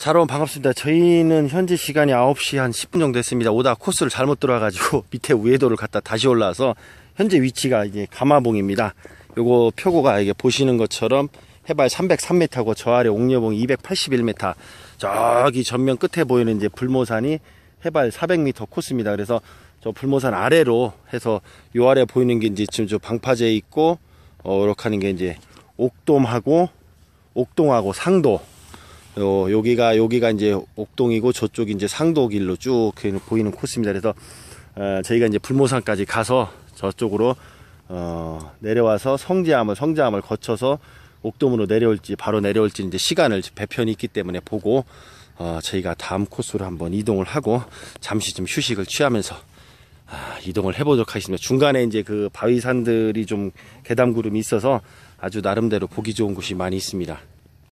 자, 여러분 반갑습니다. 저희는 현재 시간이 9시 한 10분 정도 됐습니다. 오다 코스를 잘못 들어와가지고 밑에 우회도를 갔다 다시 올라와서 현재 위치가 이제 가마봉입니다. 요거 표고가 이게 보시는 것처럼 해발 303m고 저 아래 옥녀봉 281m, 저기 전면 끝에 보이는 이제 불모산이 해발 400m 코스입니다. 그래서 저 불모산 아래로 해서 요 아래 보이는 게 이제 지금 저 방파제 있고 이렇게 하는 게 이제 옥돔하고 상도, 여기가 이제 옥동이고 저쪽이 이제 상도 길로 쭉 보이는 코스입니다. 그래서 저희가 이제 불모산까지 가서 저쪽으로 내려와서 성지암을 거쳐서 옥돔으로 바로 내려올지 이제 시간을 배편이 있기 때문에 보고 저희가 다음 코스로 한번 이동을 하고 잠시 좀 휴식을 취하면서 이동을 해보도록 하겠습니다. 중간에 이제 그 바위산들이 좀 계담구름이 있어서 아주 나름대로 보기 좋은 곳이 많이 있습니다.